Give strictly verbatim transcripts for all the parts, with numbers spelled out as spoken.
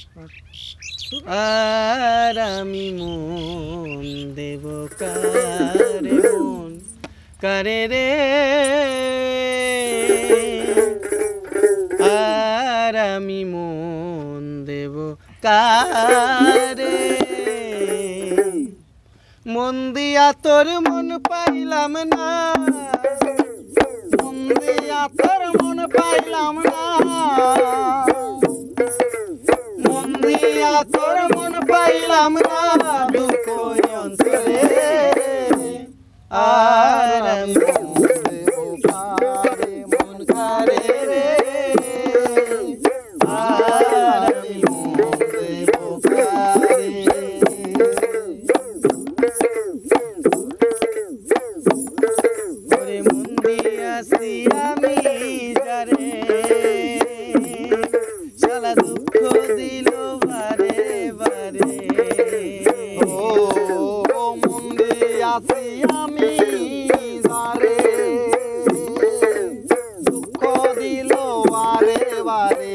আর আমি মন দেব কারে মন কারে রে আর আমি মন দেব কারে মন দিয়া তোর মন পাইলাম না মন দিয়া তোর মন পাইলাম না মন দিয়া তোর মন পাইলাম না দুঃখ অন্তরে আর আমি মন দেব কারে মন কারে রে আর আমি মন দেব কারে ওরে মন দিয়াছি আমি যারে শালা দুঃখ দিল বারে বারে ও মন দিয়াছি আমি যারে দুঃখ দিল বারে বারে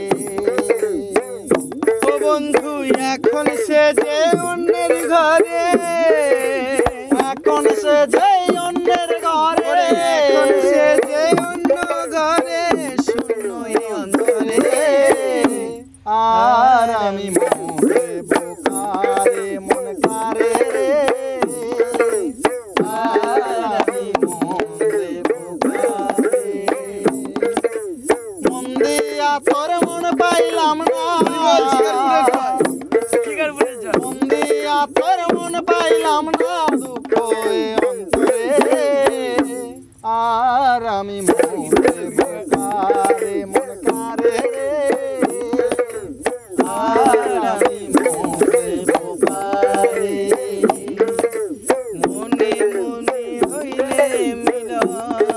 ও বন্ধু এখন সে যে অন্যের ঘরে এখন সে যে অন্যের ঘরে এখন সে যে অন্য ঘরে শূন্য অন্তরে আর আমি মন দেব কারে মন কারে রে আর আমি মন দেব কারে মন দিয়া তোর মন পাইলাম না মন দিয়া তোর মন পাইলাম না দুঃখ অন্তরে আর আমি মন দেব কারে মন কারে রে আর আমি মন দেব কারে মনে মনে হইলে মিলন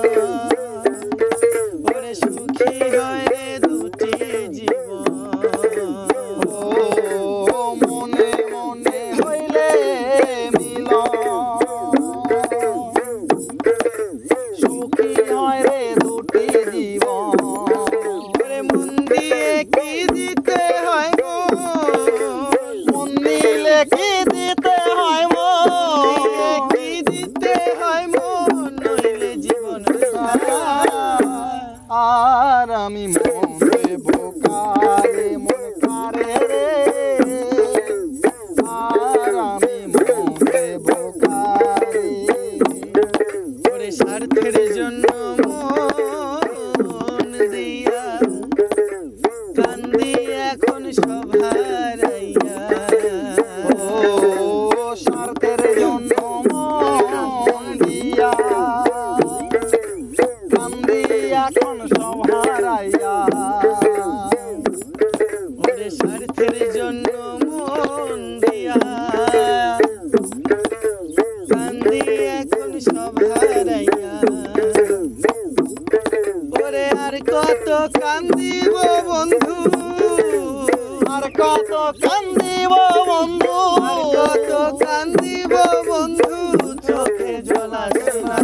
ওরে সুখী হয় রে দুটি জীবন ও মনে মনে হইলে মিলন সুখী হয় রে দুটি জীবন ওরে মন দিয়ে কি দিতে হয় গো মন দিলে কি দিতে হয় মন কি দিতে হয় মন নইলে জীবন আর আমি মন দেব কারে মন কারে রে আর আমি মন দেব কারে ওরে স্বার্থের জন্য মন দিয়া কান্দি এখন সভারাইয়া ও স্বার্থের জন্য মন দিয়া কান্দি এখন সভারাইয়া ওরে স্বার্থের জন্য মন দিয়া কান্দি এখন সভারাইয়া ওরে আর কত কান্দিব বন্ধু আর কত কান্দিব বন্ধু আর কত কান্দিব বন্ধু চোখে জল আসে না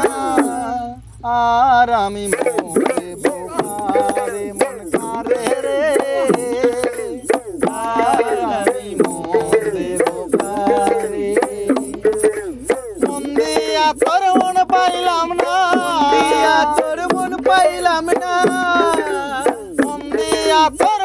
আর আমি মন দেব কারে মন কারে রে আর আমি মন দেব কারে মন দিয়া তোর মন পাইলাম না দিয়া তোর মন পাইলাম না মন দিয়া তোর